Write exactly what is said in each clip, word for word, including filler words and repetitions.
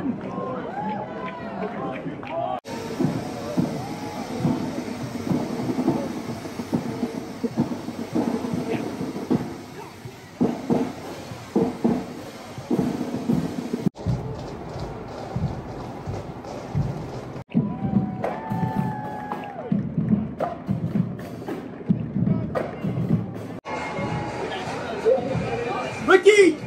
Ricky!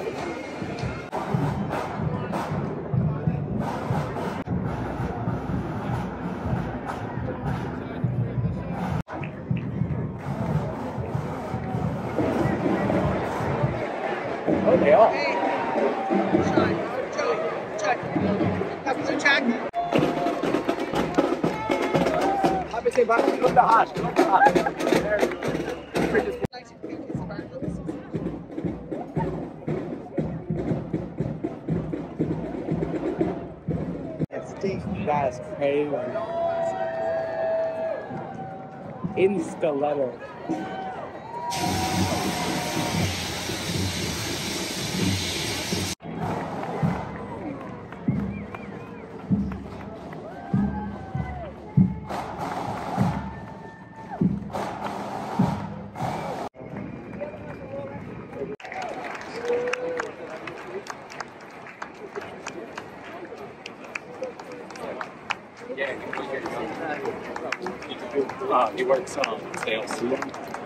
Oh, they are. Hey, Sean, Joey, check. Officer, check. Obviously, back to the hash. Look the hash. There we go. That's crazy. Insta letter. Yeah, uh, he works on sales.